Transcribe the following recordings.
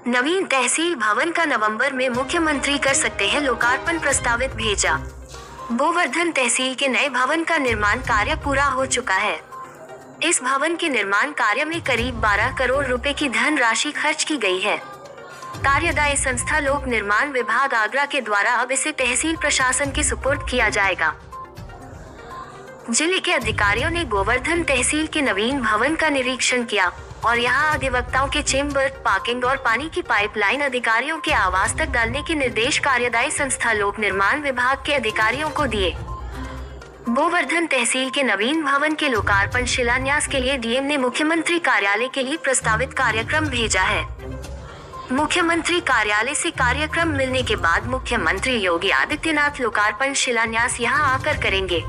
नवीन तहसील भवन का नवंबर में मुख्यमंत्री कर सकते हैं लोकार्पण, प्रस्तावित भेजा। गोवर्धन तहसील के नए भवन का निर्माण कार्य पूरा हो चुका है। इस भवन के निर्माण कार्य में करीब 12 करोड़ रुपए की धनराशि खर्च की गई है। कार्यदायी संस्था लोक निर्माण विभाग आगरा के द्वारा अब इसे तहसील प्रशासन के सुपुर्द किया जाएगा। जिले के अधिकारियों ने गोवर्धन तहसील के नवीन भवन का निरीक्षण किया और यहां अधिवक्ताओं के चेम्बर, पार्किंग और पानी की पाइपलाइन अधिकारियों के आवास तक डालने के निर्देश कार्यदायी संस्था लोक निर्माण विभाग के अधिकारियों को दिए। गोवर्धन तहसील के नवीन भवन के लोकार्पण शिलान्यास के लिए डीएम ने मुख्यमंत्री कार्यालय के लिए प्रस्तावित कार्यक्रम भेजा है। मुख्यमंत्री कार्यालय से कार्यक्रम मिलने के बाद मुख्यमंत्री योगी आदित्यनाथ लोकार्पण शिलान्यास यहां आकर करेंगे।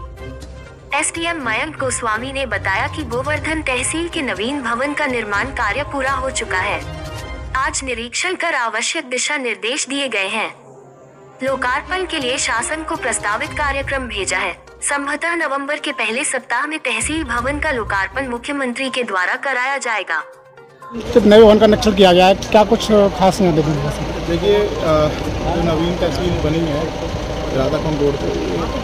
एसडीएम मयंक गोस्वामी ने बताया कि गोवर्धन तहसील के नवीन भवन का निर्माण कार्य पूरा हो चुका है। आज निरीक्षण कर आवश्यक दिशा निर्देश दिए गए हैं। लोकार्पण के लिए शासन को प्रस्तावित कार्यक्रम भेजा है। संभवतः नवंबर के पहले सप्ताह में तहसील भवन का लोकार्पण मुख्यमंत्री के द्वारा कराया जाएगा। जब नए भवन का निरीक्षण किया गया है, क्या कुछ खास यहाँ देखिए, जो नवीन तहसील बनी है राधाकुंड रोड पे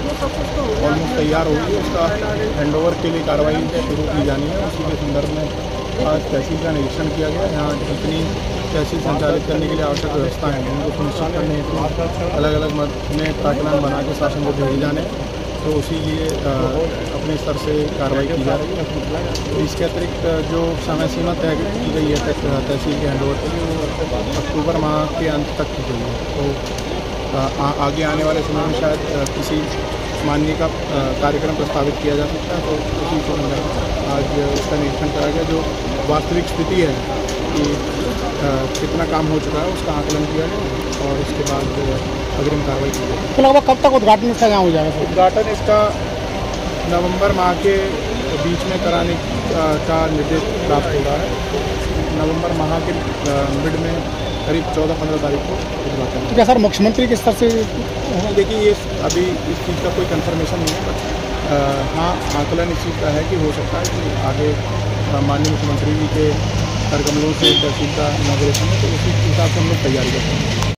ऑलमोस्ट तैयार हो गई। उसका हैंडओवर के लिए कार्रवाई शुरू की जानी है। उसी के संदर्भ में आज तहसील का निरीक्षण किया गया। यहाँ जितनी तहसील संचालित करने के लिए आवश्यक व्यवस्था है उनको सुनिश्चित करने हेतु अलग अलग मद में प्रावधान बना के शासन को भेजे जाने, तो उसी लिए अपने स्तर से कार्रवाई की जा रही है। तो इसके अतिरिक्त जो समय सीमा तय की गई है तहसील के हैंडओवर के लिए, वो अक्टूबर माह के अंत तक की गई है। तो आगे आने वाले समय में शायद किसी माननीय का कार्यक्रम प्रस्तावित किया जा सकता है। तो उसी संदर्भ में आज इसका निरीक्षण करा गया। जो वास्तविक स्थिति है कि कितना काम हो चुका है उसका आकलन किया गया और इसके बाद अग्रिम कार्रवाई की जाएगी। तो लगभग कब तक उद्घाटन इसका यहाँ हो जाएगा? उद्घाटन इसका नवंबर माह के बीच में कराने का निर्देश प्राप्त हो रहा है। नवंबर माह के मिड में करीब 14-15 तारीख को उद्घाटन। तो क्या सर मुख्यमंत्री के स्तर से? देखिए, ये अभी इस चीज़ का कोई कंफर्मेशन नहीं है, बट हाँ आकलन इस चीज़ का है कि हो सकता है कि आगे माननीय मुख्यमंत्री जी के सरगमलों से तहसील का इनॉग्रेशन है, तो उसी हिसाब से हम लोग तैयारी करते हैं।